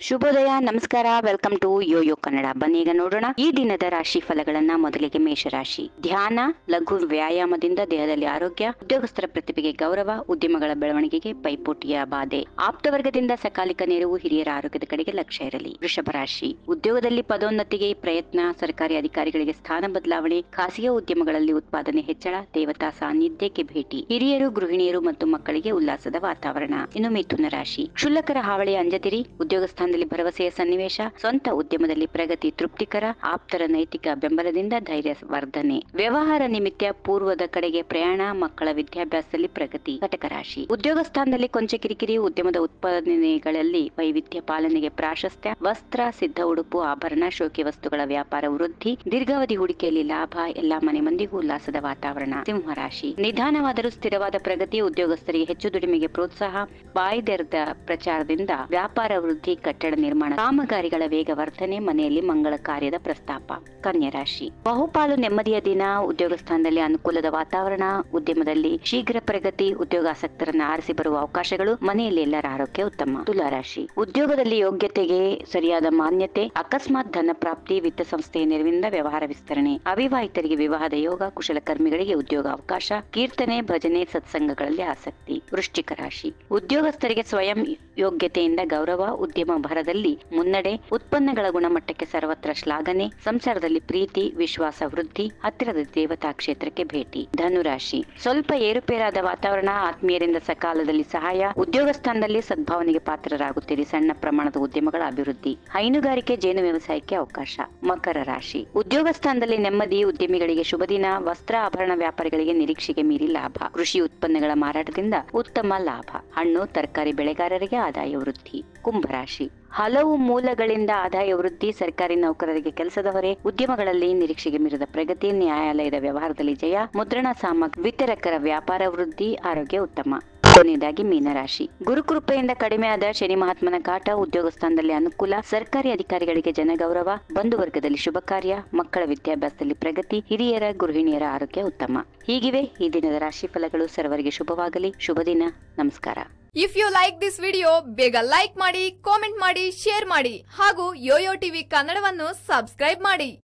ಶುಭೋದಯ, ನಮಸ್ಕಾರ. Welcome to YoYo Kannada. ಬನ್ನಿ ಈಗ ನೋಡೋಣ ಈ ದಿನದ ರಾಶಿ ಫಲಗಳನ್ನ. ಮೊದಲಿಗೆ ಮೇಷರಾಶಿ. ಧ್ಯಾನ, ಲಘು ವ್ಯಾಯಾಮದಿಂದ ದೇಹದಲ್ಲಿ ಆರೋಗ್ಯ, ಉದ್ಯೋಗಸ್ಥರ ಪ್ರತಿಭೆಗೆ ಗೌರವ, ಉದ್ಯಮಗಳ ಬೆಳವಣಿಗೆಗೆ ಪೈಪೋಟಿಯ ಬಾಧೆ, ಆಪ್ತವರ್ಗದಿಂದ ಸಕಾಲಿಕ ನೆರವು, ಹಿರಿಯರ ಆರೋಗ್ಯದ ಕಡೆಗೆ ಲಕ್ಷ್ಯ ಇರಲಿ. ವೃಷಭ ರಾಶಿ. ಉದ್ಯೋಗದಲ್ಲಿ ಪದೋನ್ನತಿಗೆ ಪ್ರಯತ್ನ, ಸರ್ಕಾರಿ ಅಧಿಕಾರಿಗಳಿಗೆ ಸ್ಥಾನ ಬದಲಾವಣೆ, ಖಾಸಗಿ ಉದ್ಯಮಗಳಲ್ಲಿ ಉತ್ಪಾದನೆ ಹೆಚ್ಚಳ, ದೇವತಾ ಸಾನ್ನಿಧ್ಯಕ್ಕೆ ಭೇಟಿ, ಹಿರಿಯರು, ಗೃಹಿಣಿಯರು ಮತ್ತು ಮಕ್ಕಳಿಗೆ ಉಲ್ಲಾಸದ ವಾತಾವರಣ. ಇನ್ನು ಮಿಥುನ ರಾಶಿ. ಕ್ಷುಲ್ಲಕರ ಹಾವಳಿ ಅಂಜದಿರಿ, ಉದ್ಯೋಗ ಸ್ಥಾನದಲ್ಲಿ ಭರವಸೆಯ ಸನ್ನಿವೇಶ, ಸ್ವಂತ ಉದ್ಯಮದಲ್ಲಿ ಪ್ರಗತಿ ತೃಪ್ತಿಕರ, ಆಪ್ತರ ನೈತಿಕ ಬೆಂಬಲದಿಂದ ಧೈರ್ಯ ವರ್ಧನೆ, ವ್ಯವಹಾರ ನಿಮಿತ್ತ ಪೂರ್ವದ ಕಡೆಗೆ ಪ್ರಯಾಣ, ಮಕ್ಕಳ ವಿದ್ಯಾಭ್ಯಾಸದಲ್ಲಿ ಪ್ರಗತಿ. ಕಟಕ ರಾಶಿ. ಉದ್ಯೋಗ ಸ್ಥಾನದಲ್ಲಿ ಕೊಂಚ ಕಿರಿಕಿರಿ, ಉದ್ಯಮದ ಉತ್ಪಾದನೆಗಳಲ್ಲಿ ವೈವಿಧ್ಯ ಪಾಲನೆಗೆ ಪ್ರಾಶಸ್ತ್ಯ, ವಸ್ತ್ರ, ಸಿದ್ಧ ಉಡುಪು, ಆಭರಣ, ಶೋಕಿ ವಸ್ತುಗಳ ವ್ಯಾಪಾರ ವೃದ್ಧಿ, ದೀರ್ಘಾವಧಿ ಹೂಡಿಕೆಯಲ್ಲಿ ಲಾಭ, ಎಲ್ಲಾ ಮನೆ ಮಂದಿಗೂ ಉಲ್ಲಾಸದ ವಾತಾವರಣ. ಸಿಂಹರಾಶಿ. ನಿಧಾನವಾದರೂ ಸ್ಥಿರವಾದ ಪ್ರಗತಿ, ಉದ್ಯೋಗಸ್ಥರಿಗೆ ಹೆಚ್ಚು ದುಡಿಮೆಗೆ ಪ್ರೋತ್ಸಾಹ, ಬಾಯ್ದೆರೆದ ಪ್ರಚಾರದಿಂದ ವ್ಯಾಪಾರ ವೃದ್ಧಿ, ಕಟ್ಟಡ ನಿರ್ಮಾಣ ಕಾಮಗಾರಿಗಳ ವೇಗ ವರ್ಧನೆ, ಮನೆಯಲ್ಲಿ ಮಂಗಳ ಕಾರ್ಯದ ಪ್ರಸ್ತಾಪ. ಕನ್ಯಾ ರಾಶಿ. ಬಹುಪಾಲು ನೆಮ್ಮದಿಯ ದಿನ, ಉದ್ಯೋಗ ಸ್ಥಾನದಲ್ಲಿ ಅನುಕೂಲದ ವಾತಾವರಣ, ಉದ್ಯಮದಲ್ಲಿ ಶೀಘ್ರ ಪ್ರಗತಿ, ಉದ್ಯೋಗಾಸಕ್ತರನ್ನ ಆರಿಸಿ ಬರುವ ಅವಕಾಶಗಳು, ಮನೆಯಲ್ಲಿ ಎಲ್ಲರ ಆರೋಗ್ಯ ಉತ್ತಮ. ತುಲಾ ರಾಶಿ. ಉದ್ಯೋಗದಲ್ಲಿ ಯೋಗ್ಯತೆಗೆ ಸರಿಯಾದ ಮಾನ್ಯತೆ, ಅಕಸ್ಮಾತ್ ಧನ ಪ್ರಾಪ್ತಿ, ವಿತ್ತ ಸಂಸ್ಥೆಯ ನೆರವಿನಿಂದ ವ್ಯವಹಾರ ವಿಸ್ತರಣೆ, ಅವಿವಾಹಿತರಿಗೆ ವಿವಾಹದ ಯೋಗ, ಕುಶಲಕರ್ಮಿಗಳಿಗೆ ಉದ್ಯೋಗ ಅವಕಾಶ, ಕೀರ್ತನೆ, ಭಜನೆ, ಸತ್ಸಂಗಗಳಲ್ಲಿ ಆಸಕ್ತಿ. ವೃಶ್ಚಿಕ ರಾಶಿ. ಉದ್ಯೋಗಸ್ಥರಿಗೆ ಸ್ವಯಂ ಯೋಗ್ಯತೆಯಿಂದ ಗೌರವ, ಉದ್ಯಮ ಭರದಲ್ಲಿ ಮುನ್ನಡೆ, ಉತ್ಪನ್ನಗಳ ಗುಣಮಟ್ಟಕ್ಕೆ ಸರ್ವತ್ರ ಶ್ಲಾಘನೆ, ಸಂಸಾರದಲ್ಲಿ ಪ್ರೀತಿ, ವಿಶ್ವಾಸ ವೃದ್ಧಿ, ಹತ್ತಿರದ ದೇವತಾ ಕ್ಷೇತ್ರಕ್ಕೆ ಭೇಟಿ. ಧನುರಾಶಿ. ಸ್ವಲ್ಪ ಏರುಪೇರಾದ ವಾತಾವರಣ, ಆತ್ಮೀಯರಿಂದ ಸಕಾಲದಲ್ಲಿ ಸಹಾಯ, ಉದ್ಯೋಗ ಸ್ಥಾನದಲ್ಲಿ ಸದ್ಭಾವನೆಗೆ ಪಾತ್ರರಾಗುತ್ತೀರಿ, ಸಣ್ಣ ಪ್ರಮಾಣದ ಉದ್ಯಮಗಳ ಅಭಿವೃದ್ಧಿ, ಹೈನುಗಾರಿಕೆ, ಜೇನು ವ್ಯವಸಾಯಕ್ಕೆ ಅವಕಾಶ. ಮಕರ ರಾಶಿ. ಉದ್ಯೋಗ ಸ್ಥಾನದಲ್ಲಿ ನೆಮ್ಮದಿ, ಉದ್ಯಮಿಗಳಿಗೆ ಶುಭ ದಿನ, ವಸ್ತ್ರ ಆಭರಣ ವ್ಯಾಪಾರಿಗಳಿಗೆ ನಿರೀಕ್ಷೆಗೆ ಮೀರಿ ಲಾಭ, ಕೃಷಿ ಉತ್ಪನ್ನಗಳ ಮಾರಾಟದಿಂದ ಉತ್ತಮ ಲಾಭ, ಹಣ್ಣು ತರಕಾರಿ ಬೆಳೆಗಾರರಿಗೆ ಆದಾಯ ವೃದ್ಧಿ. ಕುಂಭರಾಶಿ. ಹಲವು ಮೂಲಗಳಿಂದ ಆದಾಯ ವೃದ್ಧಿ, ಸರ್ಕಾರಿ ನೌಕರರಿಗೆ ಕೆಲಸದ ಹೊರೆ, ಉದ್ಯಮಗಳಲ್ಲಿ ನಿರೀಕ್ಷೆಗೆ ಮೀರಿದ ಪ್ರಗತಿ, ನ್ಯಾಯಾಲಯದ ವ್ಯವಹಾರದಲ್ಲಿ ಜಯ, ಮುದ್ರಣ ಸಾಮಗ್ರಿ ವಿತರಕರ ವ್ಯಾಪಾರ ವೃದ್ಧಿ, ಆರೋಗ್ಯ ಉತ್ತಮ. ಕೊನೆಯದಾಗಿ ಮೀನರಾಶಿ. ಗುರುಕೃಪೆಯಿಂದ ಕಡಿಮೆ ಆದ ಶನಿ ಮಹಾತ್ಮನ ಕಾಟ, ಉದ್ಯೋಗ ಸ್ಥಾನದಲ್ಲಿ ಅನುಕೂಲ, ಸರ್ಕಾರಿ ಅಧಿಕಾರಿಗಳಿಗೆ ಜನಗೌರವ, ಬಂಧು ವರ್ಗದಲ್ಲಿ ಶುಭ ಕಾರ್ಯ, ಮಕ್ಕಳ ವಿದ್ಯಾಭ್ಯಾಸದಲ್ಲಿ ಪ್ರಗತಿ, ಹಿರಿಯರ ಗೃಹಿಣಿಯರ ಆರೋಗ್ಯ ಉತ್ತಮ. ಹೀಗಿವೆ ಈ ದಿನದ ರಾಶಿ ಫಲಗಳು. ಸರ್ವರಿಗೆ ಶುಭವಾಗಲಿ. ಶುಭ ದಿನ. ನಮಸ್ಕಾರ. If you like this video, ಬೇಗ ಲೈಕ್ ಮಾಡಿ, ಕಾಮೆಂಟ್ ಮಾಡಿ, ಶೇರ್ ಮಾಡಿ ಹಾಗೂ ಯೋಯೋ ಟಿವಿ ಕನ್ನಡವನ್ನು ಸಬ್ಸ್ಕ್ರೈಬ್ ಮಾಡಿ.